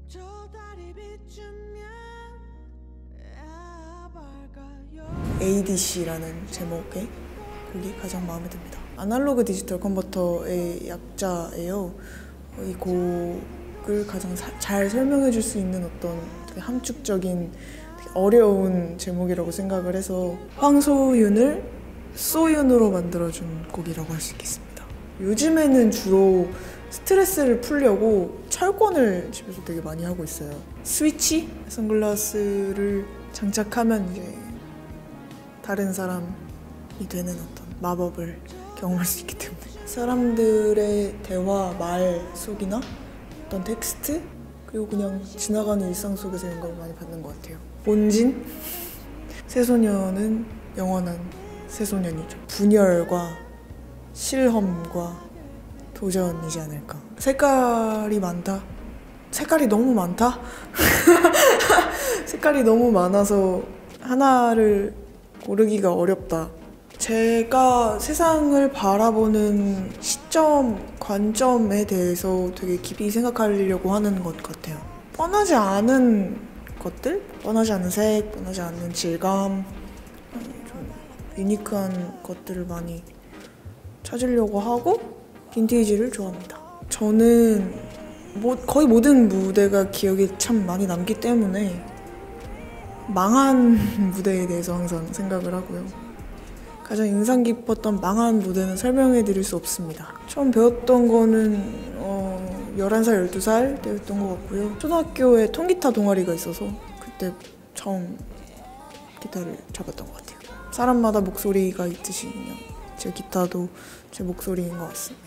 ADC라는 제목의 곡이 가장 마음에 듭니다. 아날로그 디지털 컨버터의 약자예요. 이 곡을 가장 잘 설명해 줄 수 있는 어떤 되게 함축적인 되게 어려운 제목이라고 생각을 해서 황소윤을 소윤으로 만들어준 곡이라고 할 수 있겠습니다. 요즘에는 주로 스트레스를 풀려고 철권을 집에서 되게 많이 하고 있어요. 스위치? 선글라스를 장착하면 이제 다른 사람이 되는 어떤 마법을 경험할 수 있기 때문에 사람들의 대화, 말 속이나 어떤 텍스트 그리고 그냥 지나가는 일상 속에서 영감을 많이 받는 것 같아요. 본진? 새소년은 영원한 새소년이죠. 분열과 실험과 도전이지 않을까. 색깔이 많다? 색깔이 너무 많다? 색깔이 너무 많아서 하나를 고르기가 어렵다. 제가 세상을 바라보는 시점, 관점에 대해서 되게 깊이 생각하려고 하는 것 같아요. 뻔하지 않은 것들? 뻔하지 않은 색, 뻔하지 않은 질감, 좀 유니크한 것들을 많이 찾으려고 하고 빈티지를 좋아합니다. 저는 거의 모든 무대가 기억에 참 많이 남기 때문에 망한 무대에 대해서 항상 생각을 하고요. 가장 인상 깊었던 망한 무대는 설명해 드릴 수 없습니다. 처음 배웠던 거는 11살, 12살 때였던 것 같고요. 초등학교에 통기타 동아리가 있어서 그때 처음 기타를 잡았던 것 같아요. 사람마다 목소리가 있듯이 그냥 제 기타도 제 목소리인 것 같습니다.